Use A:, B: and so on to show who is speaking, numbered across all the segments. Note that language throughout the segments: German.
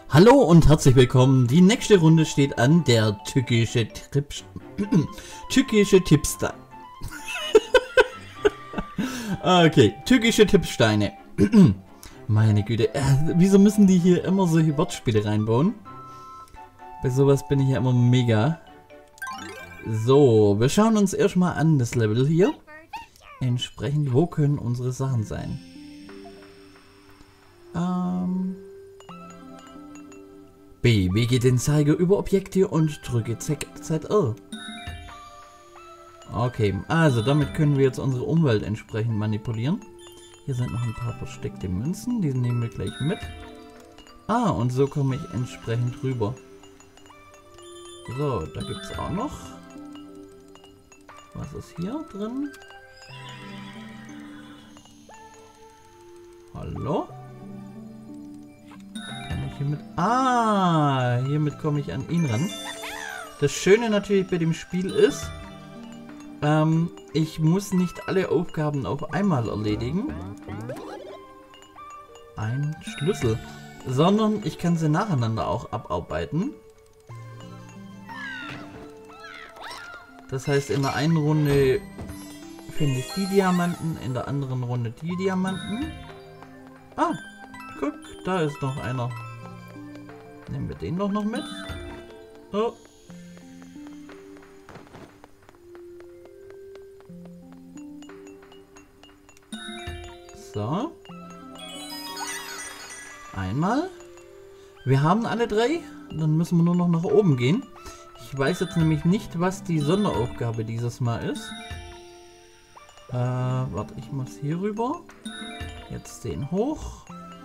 A: Hallo und herzlich willkommen. Die nächste Runde steht an, der tückische Tippstein. Okay, tückische Tippsteine. Meine Güte, wieso müssen die hier immer solche Wortspiele reinbauen? Bei sowas bin ich ja immer mega. So, wir schauen uns erstmal an das Level hier. Entsprechend, wo können unsere Sachen sein? B. Bewege den Zeiger über Objekte und drücke ZR. Okay, also damit können wir jetzt unsere Umwelt entsprechend manipulieren. Hier sind noch ein paar versteckte Münzen, die nehmen wir gleich mit. Und so komme ich entsprechend rüber. So, da gibt es auch noch. Was ist hier drin? Hallo? Kann ich hiermit... hiermit komme ich an ihn ran. Das Schöne natürlich bei dem Spiel ist, ich muss nicht alle Aufgaben auf einmal erledigen. Ein Schlüssel. Sondern ich kann sie nacheinander auch abarbeiten. Das heißt, in der einen Runde finde ich die Diamanten, in der anderen Runde die Diamanten. Guck, da ist noch einer. Nehmen wir den doch noch mit. Oh. So. Einmal. Wir haben alle drei. Dann müssen wir nur noch nach oben gehen. Ich weiß jetzt nämlich nicht, was die Sonderaufgabe dieses Mal ist. Warte, ich muss hier rüber. Jetzt den hoch.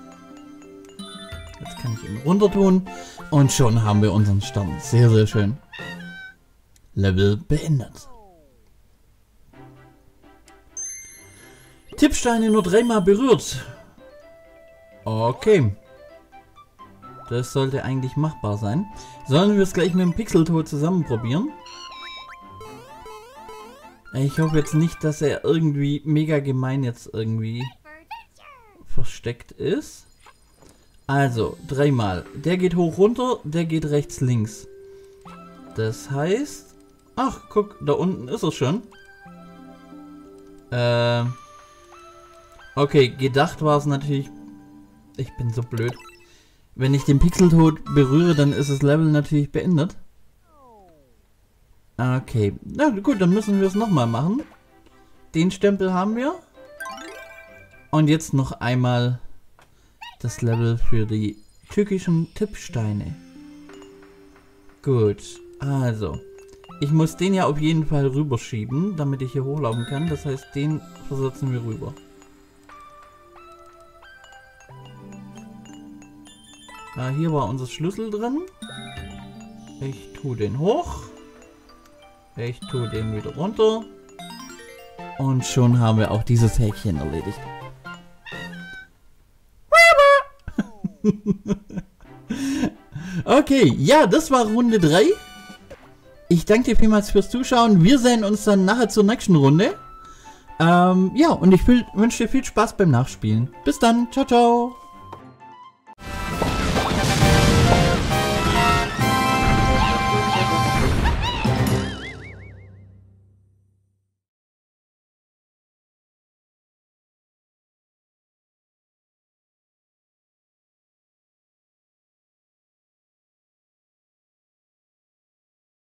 A: Jetzt kann ich ihn runter tun. Und schon haben wir unseren Stern. Sehr, sehr schön. Level beendet. Tippsteine nur 3-mal berührt. Okay. Das sollte eigentlich machbar sein. Sollen wir es gleich mit dem Pixeltod zusammen probieren? Ich hoffe jetzt nicht, dass er irgendwie mega gemein jetzt irgendwie versteckt ist. Also, 3-mal. Der geht hoch runter, der geht rechts links. Das heißt... Ach, guck, da unten ist er schon. Okay, gedacht war es natürlich... Ich bin so blöd. Wenn ich den Pixeltod berühre, dann ist das Level natürlich beendet. Okay, na gut, dann müssen wir es nochmal machen. Den Stempel haben wir. Und jetzt noch einmal das Level für die tückischen Tippsteine. Gut, also. Ich muss den ja auf jeden Fall rüberschieben, damit ich hier hochlaufen kann. Das heißt, den versetzen wir rüber. Hier war unser Schlüssel drin. Ich tue den hoch. Ich tue den wieder runter. Und schon haben wir auch dieses Häkchen erledigt. Okay, ja, das war Runde 3. Ich danke dir vielmals fürs Zuschauen. Wir sehen uns dann nachher zur nächsten Runde. Ja, und ich wünsche dir viel Spaß beim Nachspielen. Bis dann. Ciao, ciao.